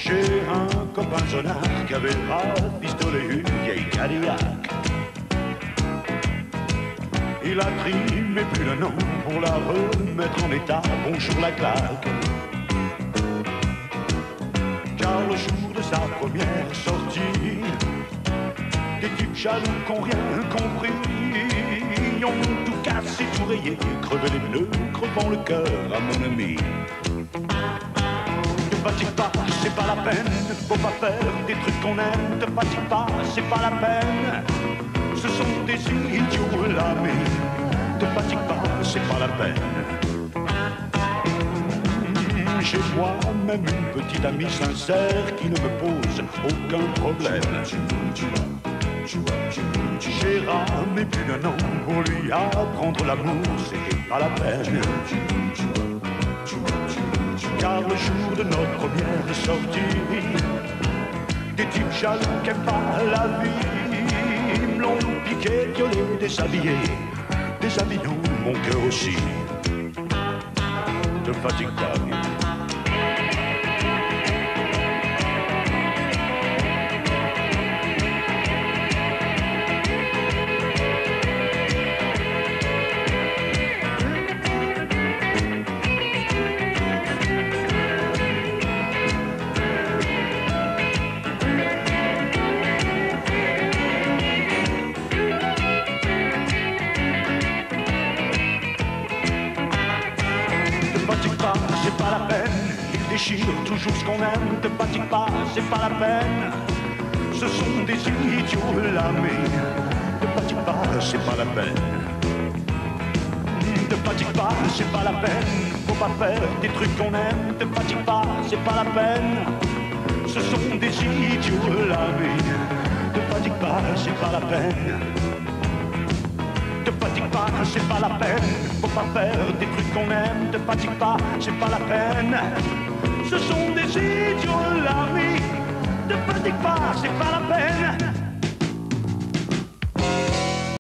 J'ai un copain zonard qui avait rafistolé une vieille Cadillac. Il a trimé plus d'un an pour la remettre en état. Bonjour la claque. Car le jour de sa première sortie, des types jaloux qui n'ont rien compris ont tout cassé, tout rayé, crevé les pneus, crevant le cœur à mon ami. Te fatigue pas, c'est pas la peine, faut pas faire des trucs qu'on aime. Te fatigue pas, c'est pas la peine, ce sont des idiots l'ami. Te fatigue pas, c'est pas la peine. J'ai moi-même une petite amie sincère qui ne me pose aucun problème. J'ai ramé plus d'un an pour lui apprendre l'amour, c'était pas la peine. Car le jour de notre première sortie, des types jaloux qui n'aiment pas la vie me l'ont piqué, violé, déshabillé, déshabillant mon cœur aussi. Te fatigue pas. C'est pas la peine, il déchire toujours ce qu'on aime. Te fatigue pas, c'est pas la peine, ce sont des idiots l'ami. Te fatigue pas, c'est pas la peine. Te fatigue pas, c'est pas la peine, faut pas faire des trucs qu'on aime. Te fatigue pas, c'est pas la peine, ce sont des idiots l'ami. Te fatigue pas, c'est pas la peine. Te fatigue pas, c'est pas la peine, faut pas faire des trucs qu'on aime. Te fatigue pas, c'est pas la peine, ce sont des idiots l'ami. Te fatigue pas, c'est pas la peine,